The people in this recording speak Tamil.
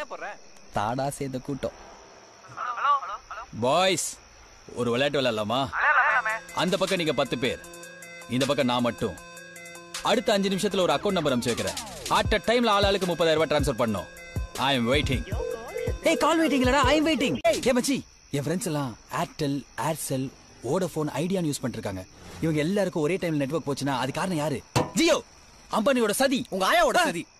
தாடா சேர்ந்த கூட்டம். பாய்ஸ், ஒரு விளையாட்டு விளையாடலாமா? அந்த பக்கம் நீங்க 10 பேர், இந்த பக்கம் நான் மட்டும். அடுத்த 5 நிமிஷத்துல ஒரு அக்கௌண்ட் நம்பர் அனுப்பிச்சு வைக்கிறேன். அட் அ டைம்ல ஆளுக்கு 30,000 ரூபாய் ட்ரான்ஸ்ஃபர் பண்ணணும். I am waiting. ஏய், கால் வெயிட்டிங்லடா, ஐ அம் வெயிட்டிங். ஏய் மச்சி, என் ஃப்ரெண்ட்ஸ் எல்லாம் ஏர்டெல், ஏர்செல், வோடஃபோன், ஐடியான்னு யூஸ் பண்ணிட்டு இருக்காங்க. இவங்க எல்லாருக்கும் ஒரே டைம்ல நெட்வொர்க் போச்சுன்னா அது காரணம் யாரு? ஜியோ அம்பானியோட சதி, உங்க ஆயாவோட சதி.